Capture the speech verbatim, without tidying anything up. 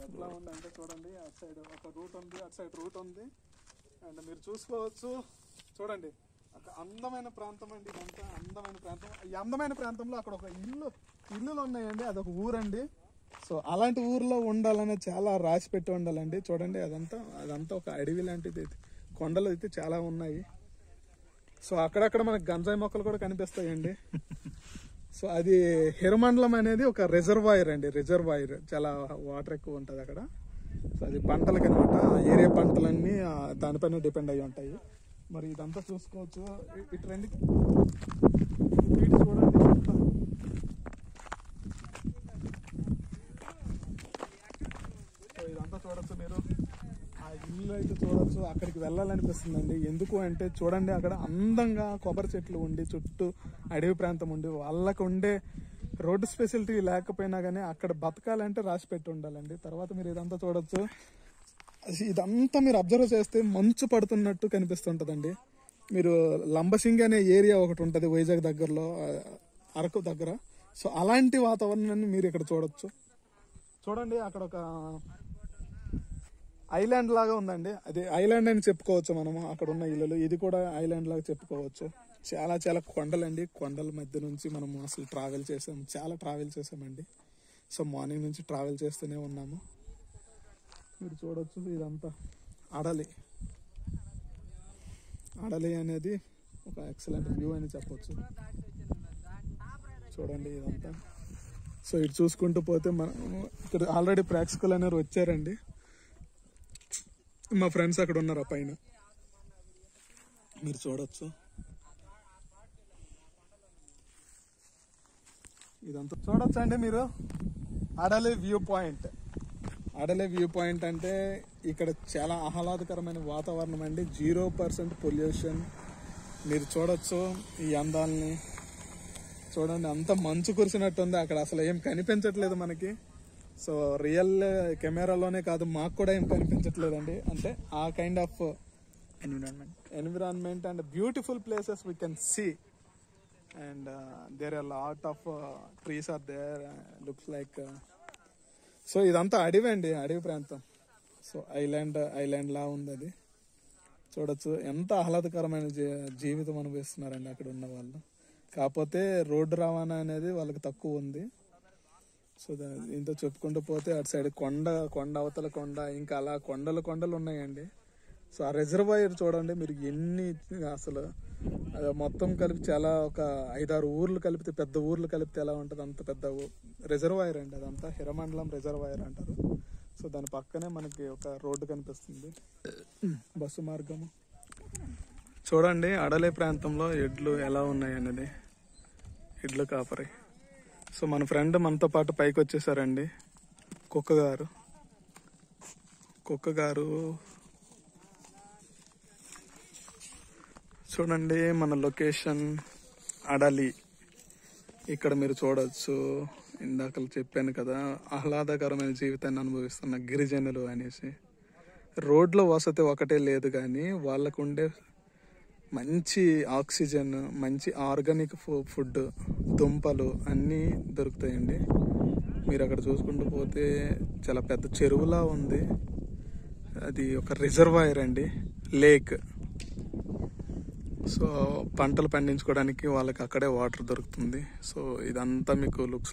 ఎట్లా ఉంది అంటే చూడండి, అటు సైడ్ ఒక రూట్ ఉంది, అటు సైడ్ రూట్ ఉంది. అండ్ మీరు చూసుకోవచ్చు చూడండి, ఒక అందమైన ప్రాంతం అండి ఇదంతా. అందమైన ప్రాంతం. ఈ అందమైన ప్రాంతంలో అక్కడ ఒక ఇల్లు ఇల్లులు ఉన్నాయండి, అదొక ఊరండి. సో అలాంటి ఊర్లో ఉండాలని చాలా రాసి పెట్టి ఉండాలండి. చూడండి అదంతా అదంతా ఒక అడవి లాంటిది. కొండలు అయితే చాలా ఉన్నాయి. సో అక్కడక్కడ మనకు గంజాయి మొక్కలు కూడా కనిపిస్తాయండి. సో అది హిరమండలం అనేది ఒక రిజర్వాయర్ అండి, రిజర్వాయర్. చాలా వాటర్ ఎక్కువ ఉంటుంది అక్కడ. సో అది పంటలకి అనమాట, ఆ ఏరియా పంటలన్నీ దానిపైన డిపెండ్ అయ్యి ఉంటాయి. మరి ఇదంతా చూసుకోవచ్చు. ఇటు రండి, ఇటు చూడండి. సో ఇదంతా చూడొచ్చు మీరు. ఆ ఇల్లు అయితే చూడొచ్చు. అక్కడికి వెళ్ళాలనిపిస్తుందండి. ఎందుకు అంటే చూడండి, అక్కడ అందంగా కొబ్బరి చెట్లు ఉండి చుట్టూ అడవి ప్రాంతం ఉండి వాళ్ళకు ఉండే రోడ్డు స్పెసిలిటీ లేకపోయినా కానీ అక్కడ బతకాలంటే రాసి పెట్టి ఉండాలండి. తర్వాత మీరు ఇదంతా చూడొచ్చు. ఇదంతా మీరు అబ్జర్వ్ చేస్తే మంచు పడుతున్నట్టు కనిపిస్తుంటదండి. మీరు లంబసింగి అనే ఏరియా ఒకటి ఉంటుంది వైజాగ్ దగ్గరలో, అరకు దగ్గర. సో అలాంటి వాతావరణాన్ని మీరు ఇక్కడ చూడొచ్చు. చూడండి అక్కడ ఒక ఐలాండ్ లాగా ఉందండి. అది ఐలాండ్ అని చెప్పుకోవచ్చు మనము. అక్కడ ఉన్న ఇల్లులు, ఇది కూడా ఐలాండ్ లాగా చెప్పుకోవచ్చు. చాలా చాలా కొండలండి. కొండల మధ్య నుంచి మనము అసలు ట్రావెల్ చేసాం, చాలా ట్రావెల్ చేసామండి. సో మార్నింగ్ నుంచి ట్రావెల్ చేస్తూనే ఉన్నాము. మీరు చూడొచ్చు ఇదంతా అడలి. అడలి అనేది ఒక ఎక్సలెంట్ వ్యూ అని చెప్పొచ్చు. చూడండి ఇదంతా. సో ఇటు చూసుకుంటూ పోతే మనం ఇక్కడ ఆల్రెడీ ప్రేక్షకులు అనేవారు వచ్చారండి. మా ఫ్రెండ్స్ అక్కడ ఉన్నారు పైన, మీరు చూడొచ్చు. ఇదంతా చూడొచ్చు అండి మీరు. Adali view point. Adali view point అంటే ఇక్కడ చాలా ఆహ్లాదకరమైన వాతావరణం అండి. Zero percent pollution. మీరు చూడొచ్చు ఈ అందాలని. చూడండి అంత మంచు కురిసినట్టుంది. అక్కడ అసలు ఏం కనిపించట్లేదు మనకి. సో రియల్ కెమెరాలోనే కాదు, మాకు కూడా ఏం కనిపించట్లేదండి. అంటే ఆ kind of environment environment and beautiful places we can see. And there are lot of trees are there, looks like. So ఇదంతా అడవి అండి, అడవి ప్రాంతం. సో ఐలాండ్ ఐలాండ్ లా ఉంది అది. చూడొచ్చు ఎంత ఆహ్లాదకరమైన జీవితం అనుభవిస్తున్నారండి అక్కడ ఉన్న వాళ్ళు. కాకపోతే రోడ్డు రవాణా అనేది వాళ్ళకి తక్కువ ఉంది. సో ఇంత చెప్పుకుంటూ పోతే అటు సైడ్ కొండ కొండ అవతల కొండ, ఇంకా అలా కొండలు కొండలు ఉన్నాయండి. సో ఆ రిజర్వాయర్ చూడండి మీరు, ఎన్ని అసలు మొత్తం కలిపి చాలా ఒక ఐదారు ఊర్లు కలిపితే, పెద్ద ఊర్లు కలిపితే ఎలా ఉంటుంది అంత పెద్ద రిజర్వాయర్ అండి అదంతా. హిరమండలం రిజర్వాయర్ అంటారు. సో దాని పక్కనే మనకి ఒక రోడ్డు కనిపిస్తుంది, బస్సు మార్గము. చూడండి అడలే ప్రాంతంలో ఎడ్లు ఎలా ఉన్నాయి అనేది, ఎడ్లు కాపరి. సో మన ఫ్రెండ్ మనతో పాటు పైకి వచ్చేసారండి, కుక్క గారు. కుక్క గారు చూడండి మన లొకేషన్ అడలి. ఇక్కడ మీరు చూడొచ్చు, ఇందాక చెప్పాను కదా ఆహ్లాదకరమైన జీవితాన్ని అనుభవిస్తున్న గిరిజనులు అనేసి. రోడ్ల వసతి ఒకటే లేదు కానీ వాళ్ళకు ఉండే మంచి ఆక్సిజన్, మంచి ఆర్గానిక్ ఫుడ్, దుంపలు అన్నీ దొరుకుతాయండి. మీరు అక్కడ చూసుకుంటూ పోతే చాలా పెద్ద చెరువులా ఉంది. అది ఒక రిజర్వాయర్ అండి, లేక్. సో పంటలు పండించుకోవడానికి వాళ్ళకి అక్కడే వాటర్ దొరుకుతుంది. సో ఇదంతా మీకు లుక్స్